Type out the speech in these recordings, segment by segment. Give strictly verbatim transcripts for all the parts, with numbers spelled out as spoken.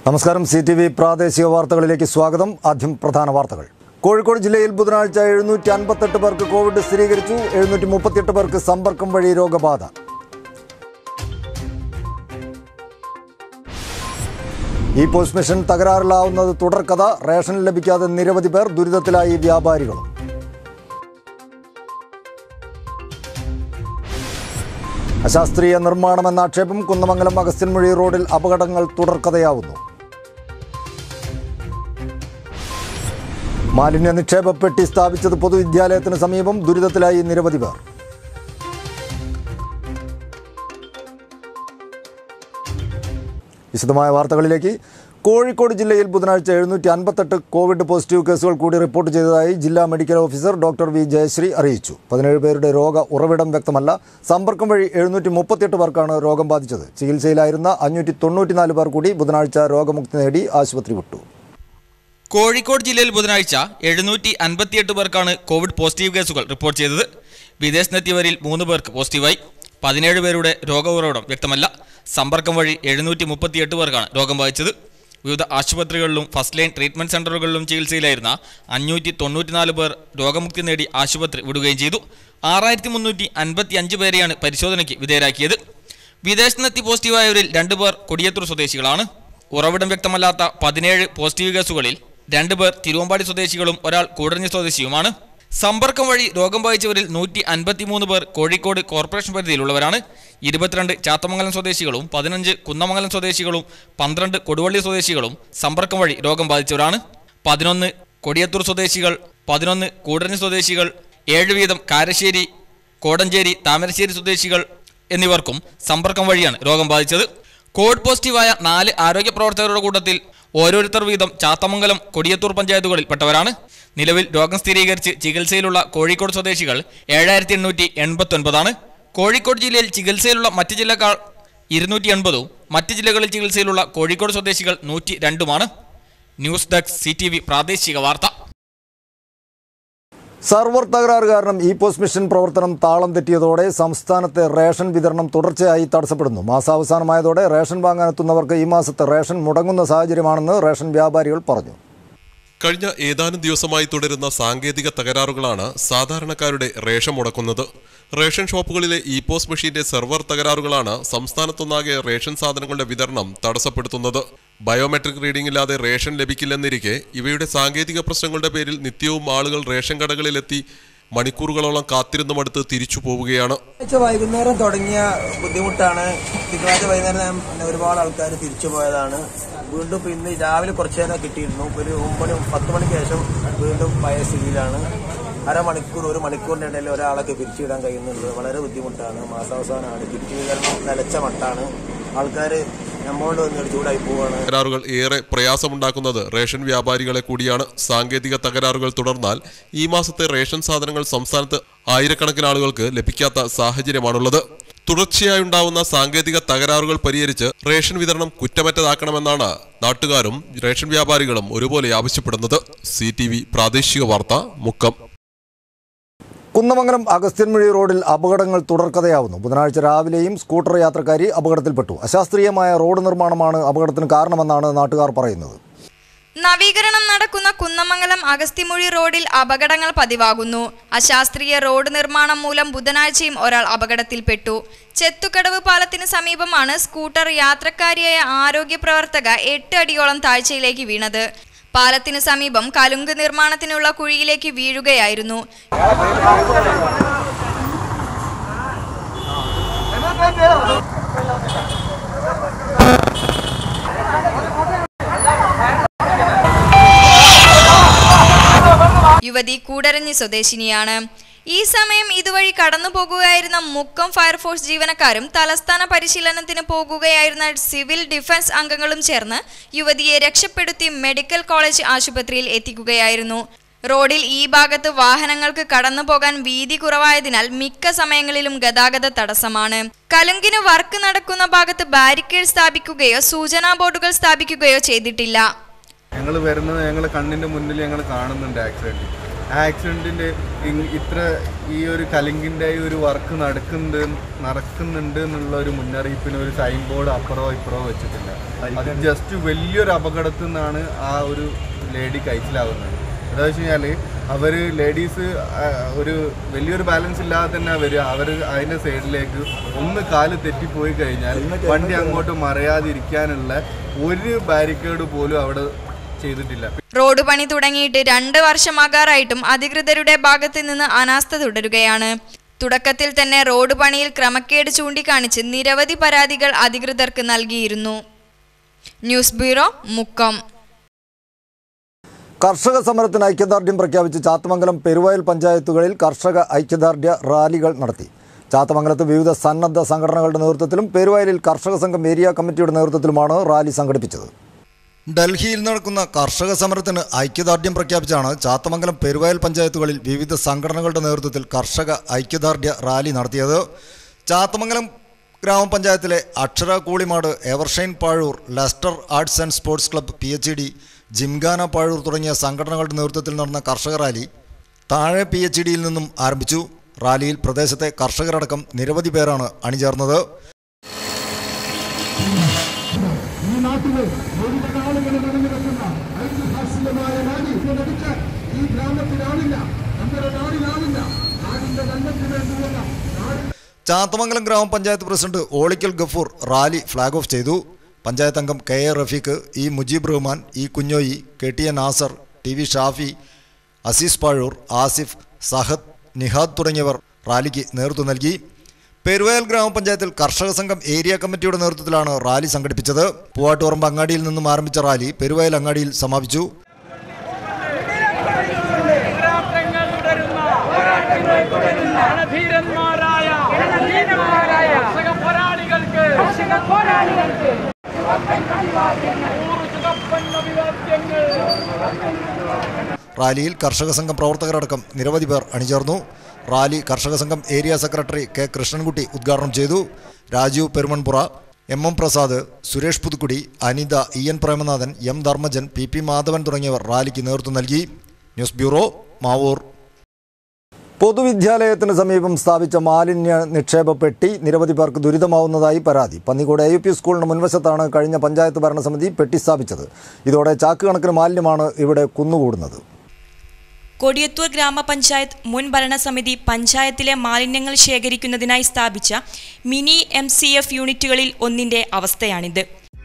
നമസ്കാരം. C T V പ്രാദേശിക വാർത്തകളിലേക്ക് സ്വാഗതം. ആദ്യം പ്രധാന വാർത്തകൾ. കോഴിക്കോട് ജില്ലയിൽ ബുധനാഴ്ച എഴുന്നൂറ്റി അൻപത്തെട്ട് പേർക്ക് കോവിഡ് സ്ഥിരീകരിച്ചു. എഴുന്നൂറ്റി മുപ്പത്തിയെട്ട് പേർക്ക് സമ്പർക്കം വഴി രോഗബാധ. ഈ പോസ്റ്റ് മെഷീൻ തകരാറിലാവുന്നത് തുടർക്കഥ. റേഷൻ ലഭിക്കാതെ നിരവധി പേർ. ദുരിതത്തിലായി വ്യാപാരികളും. അശാസ്ത്രീയ നിർമ്മാണമെന്ന ആക്ഷേപം. കുന്നമംഗലം അഗസ്ത്യൻമുഴി റോഡിൽ അപകടങ്ങൾ തുടർക്കഥയാവുന്നു. മാലിന്യ നിക്ഷേപ പെട്ടി സ്ഥാപിച്ചത് പൊതുവിദ്യാലയത്തിന് സമീപം. ദുരിതത്തിലായി നിരവധി പേർ. വിശദമായ വാർത്തകളിലേക്ക്. കോഴിക്കോട് ജില്ലയിൽ ബുധനാഴ്ച എഴുന്നൂറ്റി അൻപത്തെട്ട് കോവിഡ് പോസിറ്റീവ് കേസുകൾ കൂടി റിപ്പോർട്ട് ചെയ്തതായി ജില്ലാ medical officer doctor V Jayasree അറിയിച്ചു. പതിനേഴ് പേരുടെ രോഗ ഉറവിടം വ്യക്തമല്ല. സമ്പർക്കം വഴി എഴുന്നൂറ്റി മുപ്പത്തിയെട്ട് പേർക്കാണ് രോഗം ബാധിച്ചത്. ചികിത്സയിലായിരുന്ന അഞ്ഞൂറ്റി തൊണ്ണൂറ്റിനാല് പേർ കൂടി ബുധനാഴ്ച രോഗമുക്തി നേടി ആശുപത്രി വിട്ടു. കോഴിക്കോട് ജില്ലയിൽ ബുധനാഴ്ച എഴുന്നൂറ്റി അൻപത്തിയെട്ട് പേർക്കാണ് കോവിഡ് പോസിറ്റീവ് കേസുകൾ റിപ്പോർട്ട് ചെയ്തത്. വിദേശത്തെത്തിയവരിൽ മൂന്ന് പേർക്ക് പോസിറ്റീവായി. പതിനേഴ് പേരുടെ രോഗ ഉറവിടം വ്യക്തമല്ല. സമ്പർക്കം വഴി എഴുന്നൂറ്റി മുപ്പത്തിയെട്ട് പേർക്കാണ് രോഗം ബാധിച്ചത്. വിവിധ ആശുപത്രികളിലും ഫസ്റ്റ് ലൈൻ ട്രീറ്റ്മെന്റ് സെന്ററുകളിലും ചികിത്സയിലായിരുന്ന അഞ്ഞൂറ്റി തൊണ്ണൂറ്റിനാല് പേർ രോഗമുക്തി നേടി ആശുപത്രി വിടുകയും ചെയ്തു. ആറായിരത്തി മുന്നൂറ്റി അൻപത്തി അഞ്ച് പേരെയാണ് പരിശോധനയ്ക്ക് വിധേയരാക്കിയത്. വിദേശത്തെത്തി പോസിറ്റീവായവരിൽ രണ്ടുപേർ കൊടിയത്തൂർ സ്വദേശികളാണ്. ഉറവിടം വ്യക്തമല്ലാത്ത പതിനേഴ് പോസിറ്റീവ് കേസുകളിൽ രണ്ടുപേർ തിരുവമ്പാടി സ്വദേശികളും ഒരാൾ കൂടരഞ്ഞി സ്വദേശിയുമാണ്. സമ്പർക്കം വഴി രോഗം ബാധിച്ചവരിൽ നൂറ്റി അൻപത്തി മൂന്ന് പേർ കോഴിക്കോട് കോർപ്പറേഷൻ പരിധിയിലുള്ളവരാണ്. ഇരുപത്തിരണ്ട് ചാത്തമംഗലം സ്വദേശികളും പതിനഞ്ച് കുന്നമംഗലം സ്വദേശികളും പന്ത്രണ്ട് കൊടുവള്ളി സ്വദേശികളും സമ്പർക്കം വഴി രോഗം ബാധിച്ചവരാണ്. പതിനൊന്ന് കൊടിയത്തൂർ സ്വദേശികൾ, പതിനൊന്ന് കൂടരഞ്ഞി സ്വദേശികൾ, ഏഴ് വീതം കാരശ്ശേരി, കോടഞ്ചേരി, താമരശ്ശേരി സ്വദേശികൾ എന്നിവർക്കും സമ്പർക്കം വഴിയാണ് രോഗം ബാധിച്ചത്. കോവിഡ് പോസിറ്റീവായ നാല് ആരോഗ്യ പ്രവർത്തകരുടെ കൂട്ടത്തിൽ ഓരോരുത്തർ വീതം ചാത്തമംഗലം, കൊടിയത്തൂർ പഞ്ചായത്തുകളിൽ പെട്ടവരാണ്. നിലവിൽ രോഗം സ്ഥിരീകരിച്ച് ചികിത്സയിലുള്ള കോഴിക്കോട് സ്വദേശികൾ ഏഴായിരത്തി എണ്ണൂറ്റി എൺപത്തി ഒൻപതാണ്. കോഴിക്കോട് ജില്ലയിൽ ചികിത്സയിലുള്ള മറ്റ് ജില്ലക്കാർ ഇരുന്നൂറ്റി എൺപതും മറ്റ് ജില്ലകളിൽ ചികിത്സയിലുള്ള കോഴിക്കോട് സ്വദേശികൾ നൂറ്റി രണ്ടുമാണ്. News desk C T V പ്രാദേശിക വാർത്ത. സർവർ തകരാറ് കാരണം ഈ പോസ്റ്റ് മെഷീൻ പ്രവർത്തനം താളം തെറ്റിയതോടെ സംസ്ഥാനത്തെ റേഷൻ വിതരണം തുടർച്ചയായി തടസ്സപ്പെടുന്നു. മാസാവസാനമായതോടെ റേഷൻ വാങ്ങാനെത്തുന്നവർക്ക് ഈ മാസത്തെ റേഷൻ മുടങ്ങുന്ന സാഹചര്യമാണെന്ന് റേഷൻ വ്യാപാരികൾ പറഞ്ഞു. കഴിഞ്ഞ ഏതാനും ദിവസമായി തുടരുന്ന സാങ്കേതിക തകരാറുകളാണ് സാധാരണക്കാരുടെ റേഷൻ മുടക്കുന്നത്. റേഷൻ ഷോപ്പുകളിലെ ഇ പോസ്റ്റ് മെഷീന്റെ സെർവർ തകരാറുകളാണ് സംസ്ഥാനത്തൊന്നാകെ റേഷൻ സാധനങ്ങളുടെ വിതരണം തടസ്സപ്പെടുത്തുന്നത്. ബയോമെട്രിക് റീഡിംഗ് ഇല്ലാതെ റേഷൻ ലഭിക്കില്ലെന്നിരിക്കെ ഇവയുടെ സാങ്കേതിക പ്രശ്നങ്ങളുടെ പേരിൽ നിത്യവും ആളുകൾ റേഷൻ കടകളിലെത്തി മണിക്കൂറുകളോളം കാത്തിരുന്നു മടുത്ത് തിരിച്ചു പോവുകയാണ്. വൈകുന്നേരം തുടങ്ങിയ ബുദ്ധിമുട്ടാണ്. തിങ്കളാഴ്ച വൈകുന്നേരം ഒരുപാട് ആൾക്കാർ തിരിച്ചു പോയതാണ്. വീണ്ടും ഇന്ന് രാവിലെ കുറച്ചു നേരം കിട്ടിയിരുന്നു. ഒരു ഒമ്പത് പത്ത് മണിക്ക് ശേഷം വീണ്ടും പഴയ സ്ഥിതിയിലാണ്. അരമണിക്കൂർ ഒരു മണിക്കൂറിന്റെ ഇടയിൽ ഒരാളൊക്കെ പിരിച്ചുവിടാൻ കഴിയുന്നുണ്ട്. വളരെ ബുദ്ധിമുട്ടാണ്. മാസാവസാനമാണ്. കിറ്റ് വിതരണം നിലച്ച മട്ടാണ്. ആൾക്കാർ നമ്മോട് വന്നിട്ട് ചൂടായി പോവുകയാണ്. തകരാറുകൾ ഏറെ പ്രയാസമുണ്ടാക്കുന്നത് റേഷൻ വ്യാപാരികളെ കൂടിയാണ്. സാങ്കേതിക തകരാറുകൾ തുടർന്നാൽ ഈ മാസത്തെ റേഷൻ സാധനങ്ങൾ സംസ്ഥാനത്ത് ആയിരക്കണക്കിന് ആളുകൾക്ക് ലഭിക്കാത്ത സാഹചര്യമാണുള്ളത്. തുടർച്ചയായുണ്ടാവുന്ന സാങ്കേതിക തകരാറുകൾ പരിഹരിച്ച് റേഷൻ വിതരണം കുറ്റമറ്റതാക്കണമെന്നാണ് നാട്ടുകാരും റേഷൻ വ്യാപാരികളും ഒരുപോലെ ആവശ്യപ്പെടുന്നത്. സി ടി വി പ്രാദേശിക വാർത്ത, മുക്കം. കുന്നമംഗലം അഗസ്ത്യൻമുഴി റോഡിൽ അപകടങ്ങൾ തുടർക്കഥയാവുന്നു. ബുധനാഴ്ച രാവിലെയും സ്കൂട്ടർ യാത്രക്കാരി അപകടത്തിൽപ്പെട്ടു. അശാസ്ത്രീയമായ റോഡ് നിർമ്മാണമാണ് അപകടത്തിന് കാരണമെന്നാണ് നാട്ടുകാർ പറയുന്നത്. നവീകരണം നടക്കുന്ന കുന്നമംഗലം അഗസ്ത്യമുഴി റോഡിൽ അപകടങ്ങൾ പതിവാകുന്നു. അശാസ്ത്രീയ റോഡ് നിർമ്മാണം മൂലം ബുധനാഴ്ചയും ഒരാൾ അപകടത്തിൽപ്പെട്ടു. ചെത്തുകടവ് പാലത്തിന് സമീപമാണ് സ്കൂട്ടർ യാത്രക്കാരിയായ ആരോഗ്യ പ്രവർത്തക എട്ട് അടിയോളം താഴ്ചയിലേക്ക് വീണത്. പാലത്തിന് സമീപം കലുങ്ക് നിർമ്മാണത്തിനുള്ള കുഴിയിലേക്ക് വീഴുകയായിരുന്നു. യുവതി കൂടരഞ്ഞി സ്വദേശിനിയാണ്. ഈ സമയം ഇതുവഴി കടന്നു പോകുകയായിരുന്ന മുക്കം ഫയർഫോഴ്സ് ജീവനക്കാരും തലസ്ഥാന പരിശീലനത്തിന് പോകുകയായിരുന്ന സിവിൽ ഡിഫൻസ് അംഗങ്ങളും ചേർന്ന് യുവതിയെ രക്ഷപ്പെടുത്തി മെഡിക്കൽ കോളേജ് ആശുപത്രിയിൽ എത്തിക്കുകയായിരുന്നു. റോഡിൽ ഈ ഭാഗത്ത് വാഹനങ്ങൾക്ക് കടന്നു പോകാൻ വീതി കുറവായതിനാൽ മിക്ക സമയങ്ങളിലും ഗതാഗത തടസ്സമാണ്. കലുങ്കിന് വർക്ക് നടക്കുന്ന ഭാഗത്ത് ബാരിക്കേഡ് സ്ഥാപിക്കുകയോ സൂചനാ ബോർഡുകൾ സ്ഥാപിക്കുകയോ ചെയ്തിട്ടില്ല. ഞങ്ങൾ വരുന്നത് ഞങ്ങൾ കണ്ണിൻ്റെ മുന്നിൽ ഞങ്ങൾ കാണുന്നുണ്ട് ആക്സിഡൻറ്റ്. ആ ആക്സിഡൻറ്റിൻ്റെ ഇത്ര ഈ ഒരു കലിങ്കിൻ്റെ ഈ ഒരു വർക്ക് നടക്കുന്നുണ്ട് നടക്കുന്നുണ്ട് എന്നുള്ള ഒരു മുന്നറിയിപ്പിന് ഒരു സൈൻ ബോർഡ് അപ്പുറമോ ഇപ്പുറമോ വെച്ചിട്ടില്ല. അത് ജസ്റ്റ് വലിയൊരു അപകടത്തിൽ നിന്നാണ് ആ ഒരു ലേഡി കഴിച്ചിലാവുന്നത്. എന്താ വെച്ച് കഴിഞ്ഞാൽ അവർ ലേഡീസ് ഒരു വലിയൊരു ബാലൻസ് ഇല്ലാതെ തന്നെ വരിക. അവർ അതിൻ്റെ സൈഡിലേക്ക് ഒന്ന് കാല് തെറ്റിപ്പോയി കഴിഞ്ഞാൽ വണ്ടി അങ്ങോട്ട് മറയാതിരിക്കാനുള്ള ഒരു ബാരിക്കേഡ് പോലും അവിടെ ചെയ്തിട്ടില്ല. റോഡ് പണി തുടങ്ങിയിട്ട് രണ്ട് വർഷമാകാറായിട്ടും അധികൃതരുടെ ഭാഗത്ത് നിന്ന് അനാസ്ഥ തുടരുകയാണ്. തുടക്കത്തിൽ തന്നെ റോഡ് പണിയിൽ ക്രമക്കേട് ചൂണ്ടിക്കാണിച്ച് നിരവധി പരാതികൾ അധികൃതർക്ക് നൽകിയിരുന്നു. News bureau, Mukkam. കർഷക സമരത്തിന് ഐക്യദാർഢ്യം പ്രഖ്യാപിച്ച് ചാത്തമംഗലം പെരുവയൽ പഞ്ചായത്തുകളിൽ കർഷക ഐക്യദാർഢ്യ റാലികൾ നടത്തി. ചാത്തമംഗലത്ത് വിവിധ സന്നദ്ധ സംഘടനകളുടെ നേതൃത്വത്തിലും പെരുവയലിൽ കർഷക സംഘം ഏരിയ കമ്മിറ്റിയുടെ നേതൃത്വത്തിലുമാണ് റാലി സംഘടിപ്പിച്ചത്. ഡൽഹിയിൽ നടക്കുന്ന കർഷക സമരത്തിന് ഐക്യദാർഢ്യം പ്രഖ്യാപിച്ചാണ് ചാത്തമംഗലം പെരുവയൽ പഞ്ചായത്തുകളിൽ വിവിധ സംഘടനകളുടെ നേതൃത്വത്തിൽ കർഷക ഐക്യദാർഢ്യ റാലി നടത്തിയത്. ചാത്തമംഗലം ഗ്രാമപഞ്ചായത്തിലെ Akshara Koolimad, Evershine Pazhoor, Lester arts and sports club, P H D, Gymkhana Pazhoor തുടങ്ങിയ സംഘടനകളുടെ നേതൃത്വത്തിൽ നടന്ന കർഷക റാലി താഴെ പി എച്ച് ഡിയിൽ നിന്നും ആരംഭിച്ചു. റാലിയിൽ പ്രദേശത്തെ കർഷകരടക്കം നിരവധി പേരാണ് അണിചേർന്നത്. ചാത്തമംഗലം ഗ്രാമപഞ്ചായത്ത് president Olikkal Gafoor rally flag off ചെയ്തു. പഞ്ചായത്ത് അംഗം K A Rafeeq, E Mujeeb Rahman, E Kunhoyi, K T A Nasar, T V Shafi, Azeez Pazhoor, Asif, Sahad, Nihad തുടങ്ങിയവർ റാലിക്ക് നേതൃത്വം നൽകി. പെരുവയൽ ഗ്രാമപഞ്ചായത്തിൽ കർഷക സംഘം ഏരിയ കമ്മിറ്റിയുടെ നേതൃത്വത്തിലാണ് റാലി സംഘടിപ്പിച്ചത്. പൂവാട്ടുപറമ്പ് അങ്ങാടിയിൽ നിന്നും ആരംഭിച്ച റാലി പെരുവയൽ അങ്ങാടിയിൽ സമാപിച്ചു. റാലിയിൽ കർഷക സംഘം പ്രവർത്തകരടക്കം നിരവധി പേർ അണിചേർന്നു. റാലി കർഷക സംഘം ഏരിയ സെക്രട്ടറി കെ കൃഷ്ണൻകുട്ടി ഉദ്ഘാടനം ചെയ്തു. Rajeev Perumanpura, M M Prasad, Suresh Puthukkudi, Anitha, E N Premanathan, M Dharmajan, P P Madhavan തുടങ്ങിയവർ റാലിക്ക് നേതൃത്വം നൽകി. News bureau, Mavoor. പൊതുവിദ്യാലയത്തിന് സമീപം സ്ഥാപിച്ച മാലിന്യ നിക്ഷേപ പെട്ടി നിരവധി പേർക്ക് ദുരിതമാവുന്നതായി പരാതി. പന്നിക്കോട് എ യു പി സ്കൂളിന് മുൻവശത്താണ് കഴിഞ്ഞ പഞ്ചായത്ത് ഭരണസമിതി പെട്ടി സ്ഥാപിച്ചത്. ഇതോടെ ചാക്ക് കണക്കിന് മാലിന്യമാണ് ഇവിടെ കുന്നുകൂടുന്നത്. കൊടിയത്തൂർ ഗ്രാമപഞ്ചായത്ത് മുൻ ഭരണസമിതി പഞ്ചായത്തിലെ മാലിന്യങ്ങൾ ശേഖരിക്കുന്നതിനായി സ്ഥാപിച്ച മിനി എം സി എഫ് യൂണിറ്റുകളിൽ ഒന്നിന്റെ അവസ്ഥയാണിത്.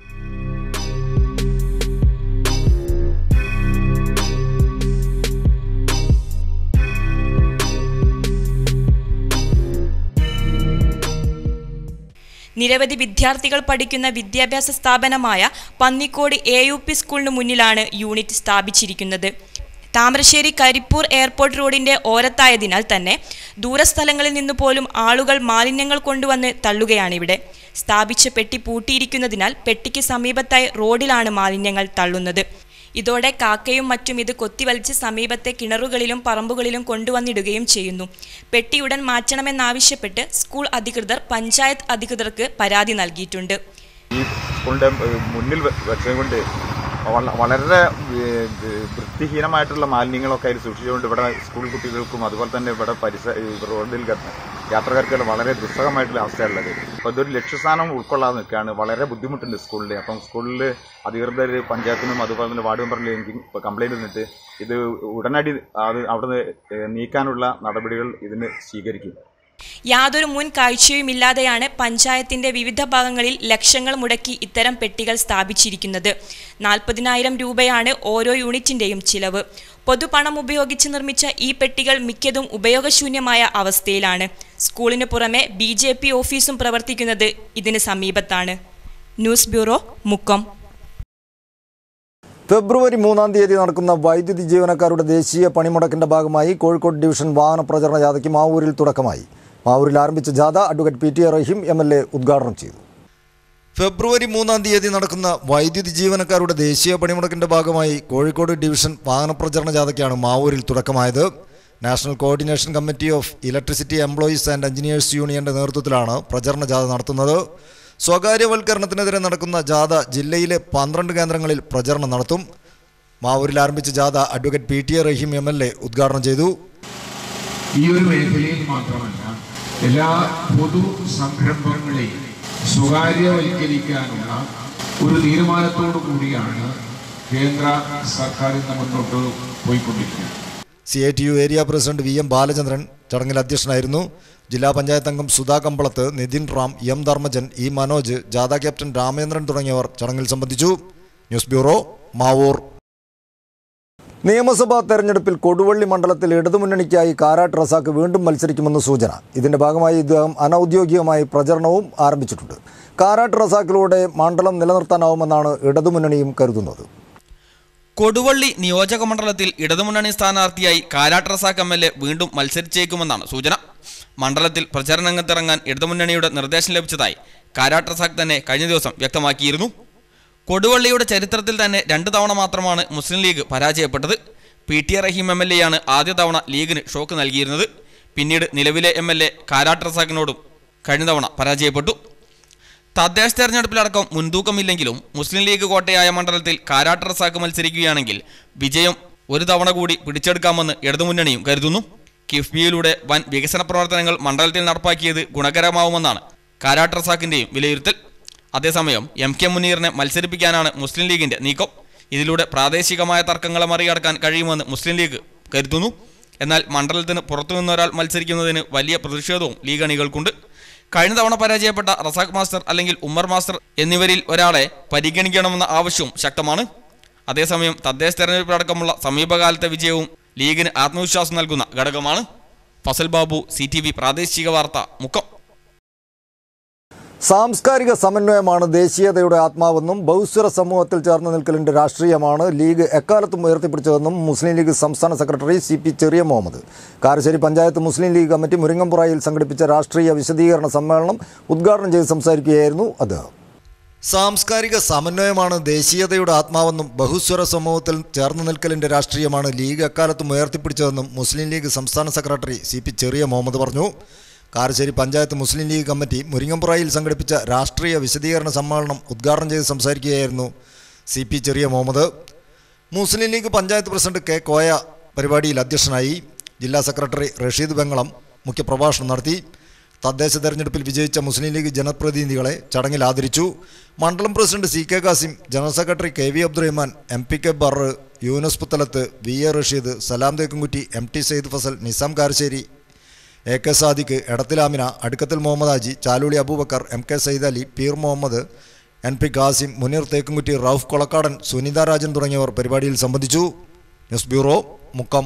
നിരവധി വിദ്യാർത്ഥികൾ പഠിക്കുന്ന വിദ്യാഭ്യാസ സ്ഥാപനമായ പന്നിക്കോട് എ യു പി സ്കൂളിന് മുന്നിലാണ് യൂണിറ്റ് സ്ഥാപിച്ചിരിക്കുന്നത്. താമരശ്ശേരി കരിപ്പൂർ എയർപോർട്ട് റോഡിന്റെ ഓരത്തായതിനാൽ തന്നെ ദൂരസ്ഥലങ്ങളിൽ നിന്ന് പോലും ആളുകൾ മാലിന്യങ്ങൾ കൊണ്ടുവന്ന് തള്ളുകയാണിവിടെ. സ്ഥാപിച്ച പെട്ടി പൂട്ടിയിരിക്കുന്നതിനാൽ പെട്ടിക്ക് സമീപത്തായി റോഡിലാണ് മാലിന്യങ്ങൾ തള്ളുന്നത്. ഇതോടെ കാക്കയും മറ്റും ഇത് കൊത്തിവലിച്ച് സമീപത്തെ കിണറുകളിലും പറമ്പുകളിലും കൊണ്ടുവന്നിടുകയും ചെയ്യുന്നു. പെട്ടി ഉടൻ മാറ്റണമെന്നാവശ്യപ്പെട്ട് സ്കൂൾ അധികൃതർ പഞ്ചായത്ത് അധികൃതർക്ക് പരാതി നൽകിയിട്ടുണ്ട്. ഈ സ്കൂളിന്റെ മുന്നിൽ വെച്ചുകൊണ്ട് വളരെ വൃത്തിഹീനമായിട്ടുള്ള മാലിന്യങ്ങളൊക്കെ അതിൽ സൂക്ഷിച്ചുകൊണ്ട് ഇവിടെ സ്കൂൾ കുട്ടികൾക്കും അതുപോലെ തന്നെ ഇവിടെ പരിസര റോഡിൽ യാത്രക്കാർക്ക് വളരെ ദുസ്സഹമായിട്ടുള്ള അവസ്ഥയുള്ളത്. അപ്പോൾ ഇതൊരു ലക്ഷ്യസ്ഥാനം ഉൾക്കൊള്ളാതെ നിൽക്കുകയാണ്. വളരെ ബുദ്ധിമുട്ടുണ്ട് സ്കൂളിൽ. അപ്പം സ്കൂളിൽ അധികൃതർ പഞ്ചായത്തിനും അതുപോലെ തന്നെ വാർഡ് മെമ്പറിലേക്കും കംപ്ലൈൻറ്റ് തന്നിട്ട് ഇത് ഉടനടി അത് അവിടുന്ന് നീക്കാനുള്ള നടപടികൾ ഇതിന് സ്വീകരിക്കും. യാതൊരു മുൻ കാഴ്ചയുമില്ലാതെയാണ് പഞ്ചായത്തിന്റെ വിവിധ ഭാഗങ്ങളിൽ ലക്ഷങ്ങൾ മുടക്കി ഇത്തരം പെട്ടികൾ സ്ഥാപിച്ചിരിക്കുന്നത്. നാൽപ്പതിനായിരം രൂപയാണ് ഓരോ യൂണിറ്റിന്റെയും ചിലവ്. പൊതുപണം ഉപയോഗിച്ച് നിർമ്മിച്ച ഈ പെട്ടികൾ മിക്കതും ഉപയോഗശൂന്യമായ അവസ്ഥയിലാണ്. സ്കൂളിന് പുറമെ ബി ജെ പി ഓഫീസും പ്രവർത്തിക്കുന്നത് ഇതിന് സമീപത്താണ്. News bureau, Mukkam. ഫെബ്രുവരി മൂന്നാം തീയതി നടക്കുന്ന വൈദ്യുതി ജീവനക്കാരുടെ ദേശീയ പണിമുടക്കിന്റെ ഭാഗമായി കോഴിക്കോട് ഡിവിഷൻ വാഹന പ്രചരണ ജാഥയ്ക്ക് മാവൂരിൽ തുടക്കമായി. മാവൂരിൽ ആരംഭിച്ച ജാഥ advocate P T A Rahim M L A ഉദ്ഘാടനം ചെയ്തു. ഫെബ്രുവരി മൂന്നാം തീയതി നടക്കുന്ന വൈദ്യുതി ജീവനക്കാരുടെ ദേശീയ പണിമുടക്കിന്റെ ഭാഗമായി കോഴിക്കോട് ഡിവിഷൻ വാഹന പ്രചരണ ജാഥയ്ക്കാണ് മാവൂരിൽ തുടക്കമായത്. National coordination committee of electricity employees and engineers യൂണിയന്റെ നേതൃത്വത്തിലാണ് പ്രചരണ ജാഥ നടത്തുന്നത്. സ്വകാര്യവൽക്കരണത്തിനെതിരെ നടക്കുന്ന ജാഥ ജില്ലയിലെ പന്ത്രണ്ട് കേന്ദ്രങ്ങളിൽ പ്രചരണം നടത്തും. മാവൂരിൽ ആരംഭിച്ച ജാഥ advocate P T A Rahim M L A ഉദ്ഘാടനം ചെയ്തു. ഈ ഒരു മേഖലയിൽ മാത്രമല്ല എല്ലാ പൊതു സംരംഭങ്ങളെയും സ്വകാര്യവൽക്കരിക്കാനുള്ള ഒരു തീരുമാനത്തോടു കൂടിയാണ് കേന്ദ്ര സർക്കാർ ഇന്ന് മുന്നോട്ട് പോയിക്കൊണ്ടിരിക്കുന്നത്. C I T U area president V M Balachandran ചടങ്ങിൽ അധ്യക്ഷനായിരുന്നു. ജില്ലാ പഞ്ചായത്ത് അംഗം സുധാ കമ്പളത്ത്, നിതിൻ റാം, എം ധർമ്മജൻ, ഇ മനോജ്, ജാഥ ക്യാപ്റ്റൻ രാമേന്ദ്രൻ തുടങ്ങിയവർ ചടങ്ങിൽ സംബന്ധിച്ചു. News bureau, Mavoor. നിയമസഭാ തെരഞ്ഞെടുപ്പിൽ കൊടുവള്ളി മണ്ഡലത്തിൽ ഇടതുമുന്നണിക്കായി കാരാട്ട് റസാഖ് വീണ്ടും മത്സരിക്കുമെന്ന് സൂചന. ഇതിന്റെ ഭാഗമായി ഇദ്ദേഹം അനൌദ്യോഗികമായി പ്രചരണവും ആരംഭിച്ചിട്ടുണ്ട്. കാരാട്ട് റസാഖിലൂടെ മണ്ഡലം നിലനിർത്താനാവുമെന്നാണ് ഇടതുമുന്നണിയും കരുതുന്നത്. കൊടുവള്ളി നിയോജക മണ്ഡലത്തിൽ ഇടതുമുന്നണി സ്ഥാനാർത്ഥിയായി Karat Razak M L A വീണ്ടും മത്സരിച്ചേക്കുമെന്നാണ് സൂചന. മണ്ഡലത്തിൽ പ്രചരണരംഗത്തിറങ്ങാൻ ഇടതുമുന്നണിയുടെ നിർദ്ദേശം ലഭിച്ചതായി കാരാട്ട് റസാഖ് തന്നെ കഴിഞ്ഞ ദിവസം വ്യക്തമാക്കിയിരുന്നു. കൊടുവള്ളിയുടെ ചരിത്രത്തിൽ തന്നെ രണ്ട് തവണ മാത്രമാണ് മുസ്ലിം ലീഗ് പരാജയപ്പെട്ടത്. P T A Rahim M L എയാണ് ആദ്യ തവണ ലീഗിന് ഷോക്ക് നൽകിയിരുന്നത്. പിന്നീട് നിലവിലെ എം എൽ എ കാരാട്ട് റസാഖിനോടും കഴിഞ്ഞ തവണ പരാജയപ്പെട്ടു. തദ്ദേശ തെരഞ്ഞെടുപ്പിലടക്കം മുൻതൂക്കമില്ലെങ്കിലും മുസ്ലിം ലീഗ് കോട്ടയായ മണ്ഡലത്തിൽ കാരാട്ട് റസാഖ് മത്സരിക്കുകയാണെങ്കിൽ വിജയം ഒരു തവണ കൂടി പിടിച്ചെടുക്കാമെന്ന് ഇടതുമുന്നണിയും കരുതുന്നു. കിഫ്ബിയിലൂടെ വൻ വികസന പ്രവർത്തനങ്ങൾ മണ്ഡലത്തിൽ നടപ്പാക്കിയത് ഗുണകരമാവുമെന്നാണ് കാരാട്ട് റസാഖിന്റെയും വിലയിരുത്തൽ. അതേസമയം എം കെ മുനീറിനെ മത്സരിപ്പിക്കാനാണ് മുസ്ലിം ലീഗിന്റെ നീക്കം. ഇതിലൂടെ പ്രാദേശികമായ തർക്കങ്ങളെ മറികടക്കാൻ കഴിയുമെന്ന് മുസ്ലിം ലീഗ് കരുതുന്നു. എന്നാൽ മണ്ഡലത്തിന് പുറത്തുനിന്നൊരാൾ മത്സരിക്കുന്നതിന് വലിയ പ്രതിഷേധവും ലീഗ് അണികൾക്കുണ്ട്. കഴിഞ്ഞ തവണ പരാജയപ്പെട്ട റസാഖ് മാസ്റ്റർ അല്ലെങ്കിൽ ഉമ്മർ മാസ്റ്റർ എന്നിവരിൽ ഒരാളെ പരിഗണിക്കണമെന്ന ആവശ്യവും ശക്തമാണ്. അതേസമയം തദ്ദേശ തെരഞ്ഞെടുപ്പിലടക്കമുള്ള സമീപകാലത്തെ വിജയവും ലീഗിന് ആത്മവിശ്വാസം നൽകുന്ന ഘടകമാണ്. Fazal Babu, C T V പ്രാദേശിക വാർത്ത, മുക്കം. സാംസ്കാരിക സമന്വയമാണ് ദേശീയതയുടെ ആത്മാവെന്നും ബഹുസ്വര സമൂഹത്തിൽ ചേർന്ന് നിൽക്കലിന്റെ രാഷ്ട്രീയമാണ് ലീഗ് എക്കാലത്തും ഉയർത്തിപ്പിടിച്ചതെന്നും മുസ്ലിം ലീഗ് സംസ്ഥാന secretary C P Cheriya Muhammad Karassery panchayat Muslim League committee മുരിങ്ങമ്പുറയിൽ സംഘടിപ്പിച്ച രാഷ്ട്രീയ വിശദീകരണ സമ്മേളനം ഉദ്ഘാടനം ചെയ്ത് സംസാരിക്കുകയായിരുന്നു അദ്ദേഹം. സാംസ്കാരിക സമന്വയമാണ് ദേശീയതയുടെ ആത്മാവെന്നും ബഹുസ്വര സമൂഹത്തിൽ ചേർന്ന് നിൽക്കലിന്റെ രാഷ്ട്രീയമാണ് ലീഗ് എക്കാലത്തും ഉയർത്തിപ്പിടിച്ചതെന്നും മുസ്ലിം ലീഗ് സംസ്ഥാന secretary C P Cheriya Muhammad പറഞ്ഞു. കാരശ്ശേരി പഞ്ചായത്ത് മുസ്ലിം ലീഗ് കമ്മിറ്റി മുരിങ്ങമ്പുറയിൽ സംഘടിപ്പിച്ച രാഷ്ട്രീയ വിശദീകരണ സമ്മേളനം ഉദ്ഘാടനം ചെയ്ത് സംസാരിക്കുകയായിരുന്നു C P Cheriya Muhammad. Muslim League panchayat president K Koya പരിപാടിയിൽ അധ്യക്ഷനായി. ജില്ലാ സെക്രട്ടറി റഷീദ് വെങ്ങളം മുഖ്യപ്രഭാഷണം നടത്തി. തദ്ദേശ തെരഞ്ഞെടുപ്പിൽ വിജയിച്ച മുസ്ലിം ലീഗ് ജനപ്രതിനിധികളെ ചടങ്ങിൽ ആദരിച്ചു. മണ്ഡലം president C K Kasim, general secretary K V Abdurahman, M P K Bar, Yoonus Puthalath, V A Rasheed, Salam Thekkumkutty, M T Sayed Fazal, Nizam Karassery, A K Sadiq, Edathilamina, Adukkathil Muhammad Haji, Chaluli Aboobacker, M K Sayyid Ali, Peer Muhammad, N P Qasim, Muneer Thekkumkutty, Rauf Kolakkadan, Sunitha Rajan തുടങ്ങിയവർ പരിപാടിയിൽ സംബന്ധിച്ചു. News bureau, Mukkam.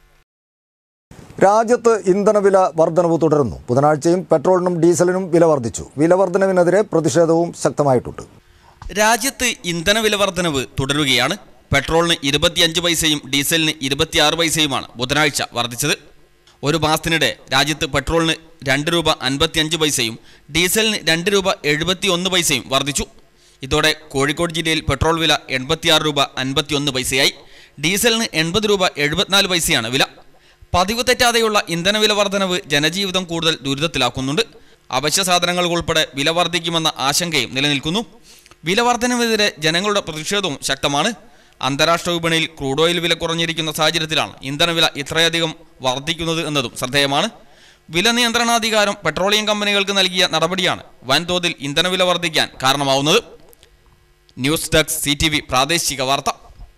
രാജ്യത്ത് ഇന്ധനവില വർധനവ് തുടരുന്നു. ബുധനാഴ്ചയും പെട്രോളിനും ഡീസലിനും വില വർദ്ധിച്ചു. വില വർധനവിനെതിരെ പ്രതിഷേധവും ശക്തമായിട്ടുണ്ട്. രാജ്യത്ത് ഇന്ധനവില വർധനവ് തുടരുകയാണ്. പെട്രോളിന് ഇരുപത്തിയഞ്ച് പൈസയും ഡീസലിന് ഇരുപത്തിയാറ് പൈസയുമാണ് ബുധനാഴ്ച വർദ്ധിച്ചത്. ഒരു മാസത്തിനിടെ രാജ്യത്ത് പെട്രോളിന് രണ്ട് രൂപ അൻപത്തിയഞ്ച് പൈസയും ഡീസലിന് രണ്ട് രൂപ എഴുപത്തി ഒന്ന് പൈസയും വർദ്ധിച്ചു. ഇതോടെ കോഴിക്കോട് ജില്ലയിൽ പെട്രോൾ വില എൺപത്തിയാറ് രൂപ അൻപത്തിയൊന്ന് പൈസയായി. ഡീസലിന് എൺപത് രൂപ എഴുപത്തിനാല് പൈസയാണ് വില. പതിവ് തെറ്റാതെയുള്ള ഇന്ധനവില വർധനവ് ജനജീവിതം കൂടുതൽ ദുരിതത്തിലാക്കുന്നുണ്ട്. അവശ്യ സാധനങ്ങൾക്കുൾപ്പെടെ വില വർദ്ധിക്കുമെന്ന ആശങ്കയും നിലനിൽക്കുന്നു. വില വർധനവിനെതിരെ ജനങ്ങളുടെ പ്രതിഷേധവും ശക്തമാണ്. അന്താരാഷ്ട്ര വിപണിയിൽ ക്രൂഡ് ഓയിൽ വില കുറഞ്ഞിരിക്കുന്ന സാഹചര്യത്തിലാണ് ഇന്ധനവില ഇത്രയധികം വർദ്ധിക്കുന്നത് എന്നതും ശ്രദ്ധേയമാണ്. വില നിയന്ത്രണാധികാരം പെട്രോളിയം കമ്പനികൾക്ക് നൽകിയ നടപടിയാണ് വൻതോതിൽ ഇന്ധനവില വർദ്ധിക്കാൻ കാരണമാവുന്നത്. News desk, C T V പ്രാദേശിക വാർത്ത.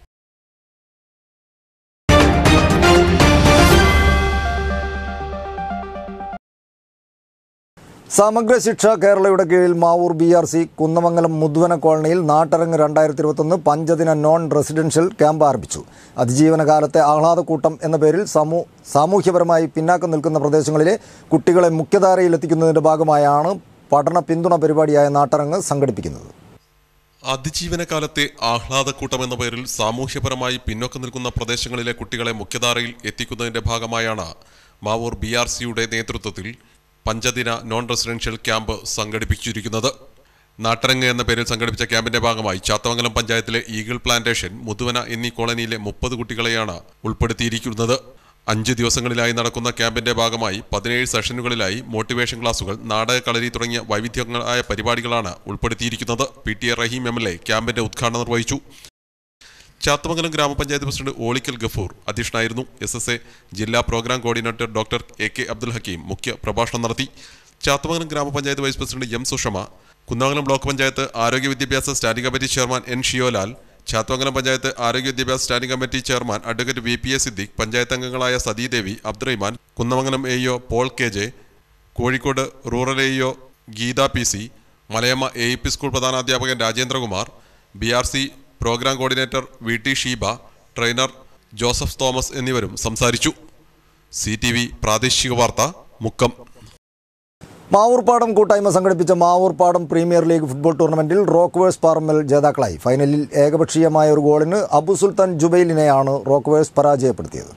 സമഗ്ര ശിക്ഷ കേരളയുടെ കീഴിൽ Mavoor B R C Kunnamangalam Mudvana കോളനിയിൽ നാട്ടരങ്ങ് രണ്ടായിരത്തി ഇരുപത്തൊന്ന് പഞ്ചദിന നോൺ റെസിഡൻഷ്യൽ ക്യാമ്പ് ആരംഭിച്ചു. അതിജീവനകാലത്തെ ആഹ്ലാദക്കൂട്ടം എന്ന പേരിൽ സമൂ സാമൂഹ്യപരമായി പിന്നാക്കം നിൽക്കുന്ന പ്രദേശങ്ങളിലെ കുട്ടികളെ മുഖ്യധാരയിൽ എത്തിക്കുന്നതിന്റെ ഭാഗമായാണ് പഠന പിന്തുണ പരിപാടിയായ നാട്ടരങ്ങ് സംഘടിപ്പിക്കുന്നത്. അതിജീവനകാലത്തെ ആഹ്ലാദക്കൂട്ടം എന്ന പേരിൽ സാമൂഹ്യപരമായി പിന്നോക്കം നിൽക്കുന്ന പ്രദേശങ്ങളിലെ കുട്ടികളെ മുഖ്യധാരയിൽ എത്തിക്കുന്നതിന്റെ ഭാഗമായാണ് മാവൂർ ബി ആർ സിയുടെ നേതൃത്വത്തിൽ പഞ്ചദിന നോൺ റെസിഡൻഷ്യൽ ക്യാമ്പ് സംഘടിപ്പിച്ചിരിക്കുന്നത്. നാട്ടരങ്ങ് എന്ന പേരിൽ സംഘടിപ്പിച്ച ക്യാമ്പിന്റെ ഭാഗമായി ചാത്തമംഗലം പഞ്ചായത്തിലെ ഈഗിൾ പ്ലാന്റേഷൻ, മുതുവന എന്നീ കോളനിയിലെ മുപ്പത് കുട്ടികളെയാണ് ഉൾപ്പെടുത്തിയിരിക്കുന്നത്. അഞ്ച് ദിവസങ്ങളിലായി നടക്കുന്ന ക്യാമ്പിന്റെ ഭാഗമായി പതിനേഴ് സെഷനുകളിലായി മോട്ടിവേഷൻ ക്ലാസുകൾ, നാടക കളരി തുടങ്ങിയ വൈവിധ്യങ്ങളായ പരിപാടികളാണ് ഉൾപ്പെടുത്തിയിരിക്കുന്നത്. P T A Rahim M L A ക്യാമ്പിന്റെ ഉദ്ഘാടനം നിർവഹിച്ചു. ചാത്തമംഗലം ഗ്രാമപഞ്ചായത്ത് പ്രസിഡന്റ് ഓളിക്കൽ ഗഫൂർ അധ്യക്ഷനായിരുന്നു. എസ് എസ് എ ജില്ലാ programme coordinator doctor A K Abdul Hakeem മുഖ്യ പ്രഭാഷണം നടത്തി. ചാത്തമംഗലം ഗ്രാമപഞ്ചായത്ത് vice president M Sushama, Kunnamangalam block panchayat ആരോഗ്യ വിദ്യാഭ്യാസ standing committee chairman N Shiyolal, Chathamangalam panchayat ആരോഗ്യ വിദ്യാഭ്യാസ standing committee chairman advocate V P A Siddique, panchayat അംഗങ്ങളായ Sathidevi, Abdurahiman, Kunnamangalam A E O Paul K J, Kozhikode rural A E O Geetha P C, Malayamma A E P school പ്രധാനാധ്യാപകൻ Rajendrakumar, B R C programme coordinator V T Sheeba, trainer Joseph Thomas എന്നിവരും സംസാരിച്ചു. C T V പ്രാദേശിക വാർത്ത, മുക്കം. മാവൂർപ്പാടം കൂട്ടായ്മ സംഘടിപ്പിച്ച മാവൂർപ്പാടം premier league football ടൂർണമെന്റിൽ റോക്ക്വേഴ്സ് പാറമ്മൽ ജേതാക്കളായി. ഫൈനലിൽ ഏകപക്ഷീയമായ ഒരു ഗോളിന് അബു സുൽത്താൻ ജുബൈലിനെയാണ് റോക്ക്വേഴ്സ് പരാജയപ്പെടുത്തിയത്.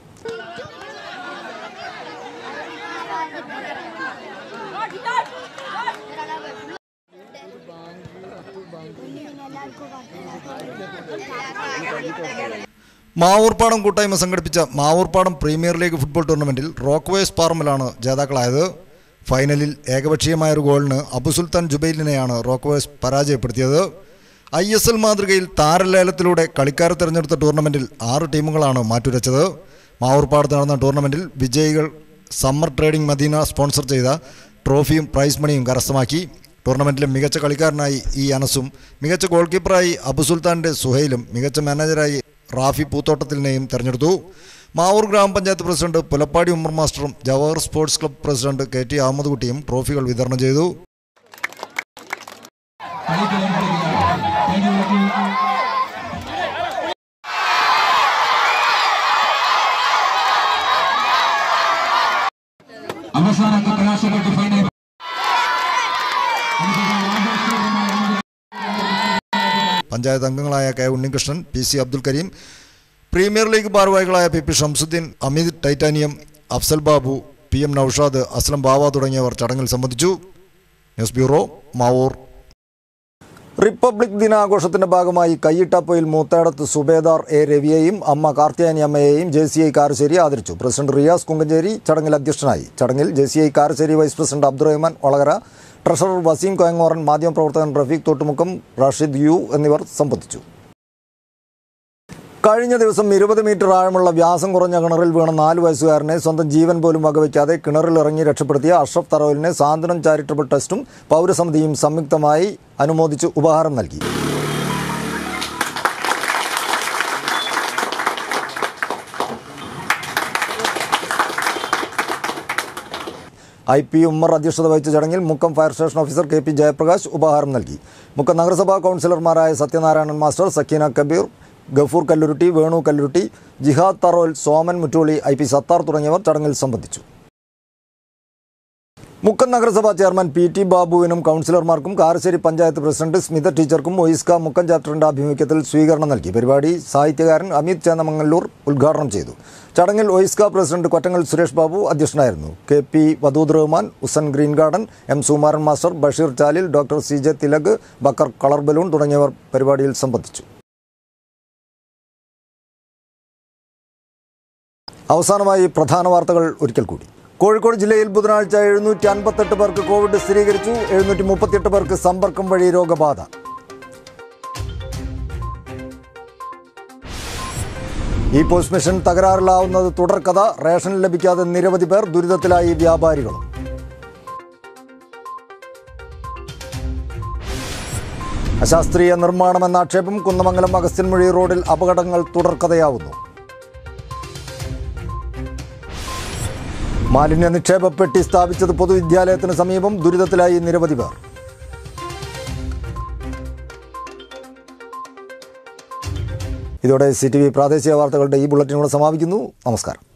മാവൂർപ്പാടം കൂട്ടായ്മ സംഘടിപ്പിച്ച മാവൂർപ്പാടം പ്രീമിയർ ലീഗ് ഫുട്ബോൾ ടൂർണമെന്റിൽ റോക്ക്വേഴ്സ് പാറമ്മലാണ് ജേതാക്കളായത്. ഫൈനലിൽ ഏകപക്ഷീയമായൊരു ഗോളിന് അബു സുൽത്താൻ ജുബൈലിനെയാണ് റോക്ക്വേഴ്സ് പരാജയപ്പെടുത്തിയത്. ഐ എസ് എൽ മാതൃകയിൽ താരലേലത്തിലൂടെ കളിക്കാരെ തിരഞ്ഞെടുത്ത ടൂർണമെന്റിൽ ആറ് ടീമുകളാണ് മാറ്റുരച്ചത്. മാവൂർപ്പാടത്ത് നടന്ന ടൂർണമെന്റിൽ വിജയികൾ സമ്മർ ട്രേഡിംഗ് മദീന സ്പോൺസർ ചെയ്ത ട്രോഫിയും പ്രൈസ് മണിയും കരസ്ഥമാക്കി. ടൂർണമെന്റിലെ മികച്ച കളിക്കാരനായി ഇ അനസും, മികച്ച ഗോൾ കീപ്പറായി അബു സുൽത്താൻ്റെ സുഹൈലും, മികച്ച മാനേജറായി റാഫി പൂത്തോട്ടത്തിലിനെയും തെരഞ്ഞെടുത്തു. മാവൂർ ഗ്രാമപഞ്ചായത്ത് പ്രസിഡന്റ് പുലപ്പാടി ഉമ്മർ മാസ്റ്ററും Jawahar sports club president K T Ahammed കുട്ടിയും ട്രോഫികൾ വിതരണം ചെയ്തു. പഞ്ചായത്ത് അംഗങ്ങളായ K Unnikrishnan, P C Abdul Kareem, premier league ഭാരവാഹികളായ P P Shamsuddin, Amit titanium, Afsal Babu, P M Noushad, Aslam Bava തുടങ്ങിയവർ ചടങ്ങിൽ സംബന്ധിച്ചു. News bureau, Mavoor. റിപ്പബ്ലിക് ദിനാഘോഷത്തിന്റെ ഭാഗമായി കയ്യിട്ടാപ്പൊയിൽ മൂത്തേടത്ത് സുബേദാർ എ രവിയെയും അമ്മ കാർത്തിയാനി അമ്മയെയും ജെ സി ഐ കാരശ്ശേരി ആദരിച്ചു. പ്രസിഡന്റ് റിയാസ് കുങ്കഞ്ചേരി ചടങ്ങിൽ അധ്യക്ഷനായി. ചടങ്ങിൽ J C I Karassery vice president Abdurahman Olakara, treasurer Waseem Koyangoran, മാധ്യമപ്രവർത്തകൻ റഫീഖ് തോട്ടുമുക്കം, റാഷിദ് യു എന്നിവർ സംബന്ധിച്ചു. കഴിഞ്ഞ ദിവസം ഇരുപത് മീറ്റർ ആഴമുള്ള വ്യാസം കുറഞ്ഞ കിണറിൽ വീണ നാല് വയസ്സുകാരനെ സ്വന്തം ജീവൻ പോലും വകവയ്ക്കാതെ കിണറിലിറങ്ങി രക്ഷപ്പെടുത്തിയ അഷ്റഫ് തറോലിനെ സാന്ത്വനം ചാരിറ്റബിൾ ട്രസ്റ്റും പൗരസമിതിയും സംയുക്തമായി അനുമോദിച്ച് ഉപഹാരം നൽകി. ഐ പി ഉമ്മർ അധ്യക്ഷത വഹിച്ച ചടങ്ങിൽ Mukkam fire station officer K P Jayaprakash ഉപഹാരം നൽകി. മുക്കം നഗരസഭാ കൗൺസിലർമാരായ Sathyanarayanan master, Sakeena Kabeer, Gafoor Kalluruti, Venu Kalluruti, Jihad Tharol, Soman Muttoli, I P Sathar തുടങ്ങിയവർ ചടങ്ങിൽ സംബന്ധിച്ചു. മുക്കം നഗരസഭാ ചെയർമാൻ പി ടി ബാബുവിനും കൗൺസിലർമാർക്കും കാരശ്ശേരി പഞ്ചായത്ത് പ്രസിഡന്റ് സ്മിത ടീച്ചർക്കും ഒയിസ്ക മുക്കം ചാപ്റ്ററിന്റെ ആഭിമുഖ്യത്തിൽ സ്വീകരണം നൽകി. പരിപാടി സാഹിത്യകാരൻ അമിത് ചേന്നമംഗല്ലൂർ ഉദ്ഘാടനം ചെയ്തു. ചടങ്ങിൽ ഒയിസ്ക പ്രസിഡന്റ് കൊറ്റങ്ങൽ സുരേഷ് ബാബു അധ്യക്ഷനായിരുന്നു. K P Wadood Rahman, Usan green garden, M Sumaran master, Basheer Chalil, doctor C J Thilak, Bakkar colour balloon തുടങ്ങിയവർ പരിപാടിയിൽ സംബന്ധിച്ചു. അവസാനമായി പ്രധാന വാർത്തകൾ ഒരിക്കൽ കൂടി. കോഴിക്കോട് ജില്ലയിൽ ബുധനാഴ്ച എഴുന്നൂറ്റി അൻപത്തെട്ട് പേർക്ക് കോവിഡ് സ്ഥിരീകരിച്ചു. എഴുന്നൂറ്റി മുപ്പത്തിയെട്ട് പേർക്ക് സമ്പർക്കം വഴി രോഗബാധ. ഈ പോസ്റ്റ് മെഷീൻ തകരാറിലാവുന്നത് തുടർക്കഥ. റേഷൻ ലഭിക്കാതെ നിരവധി പേർ ദുരിതത്തിലായി വ്യാപാരികളും. അശാസ്ത്രീയ നിർമ്മാണമെന്ന ആക്ഷേപം. കുന്നമംഗലം അഗസ്ത്യൻമുഴി റോഡിൽ അപകടങ്ങൾ തുടർക്കഥയാവുന്നു. മാലിന്യ നിക്ഷേപ പെട്ടി സ്ഥാപിച്ചത് പൊതുവിദ്യാലയത്തിന് സമീപം. ദുരിതത്തിലായി നിരവധി പേർ. ഇതോടെ സി ടി വി പ്രാദേശിക വാർത്തകളുടെ ഈ ബുള്ളറ്റിനോട് സമാപിക്കുന്നു. നമസ്കാരം.